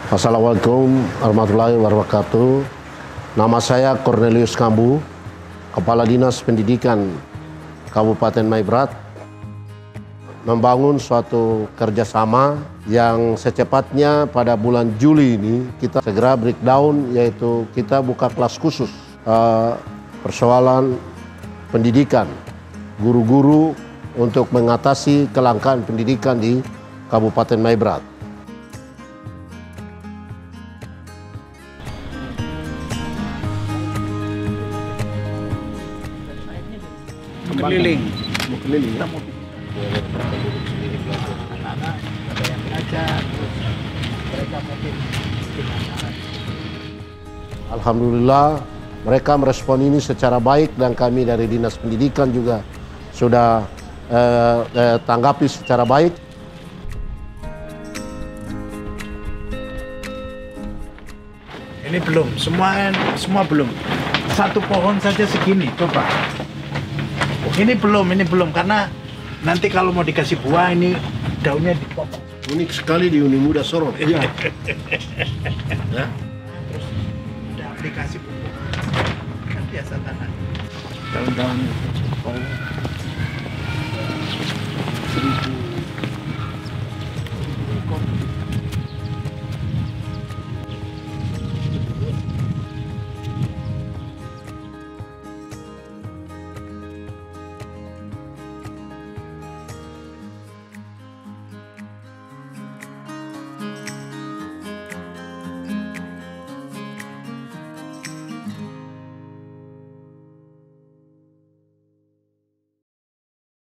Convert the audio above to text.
Assalamualaikum warahmatullahi wabarakatuh. Nama saya Cornelius Kambu, Kepala Dinas Pendidikan Kabupaten Maibrat, membangun suatu kerjasama yang secepatnya pada bulan Juli ini kita segera breakdown, yaitu kita buka kelas khusus persoalan pendidikan guru-guru untuk mengatasi kelangkaan pendidikan di Kabupaten Maibrat. Keliling. Keliling. Kita mau duduk sendiri belajar. Anak-anak ada yang belajar, terus mereka mungkin Alhamdulillah mereka merespon ini secara baik dan kami dari Dinas Pendidikan juga sudah tanggapi secara baik. ini belum, semua belum. Satu pohon saja segini, coba. Ini belum karena nanti kalau mau dikasih buah ini daunnya dipotong. Unik sekali di Uni Muda Sorong. Iya. Ya. Terus udah aplikasi pupuk. Kan biasa tanah. Daun-daun seribu.